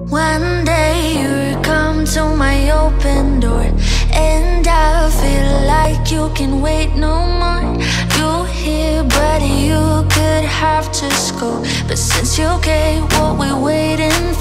One day you come to my open door, and I feel like you can wait no more. You here, but you could have just go. But since you gave, what we waiting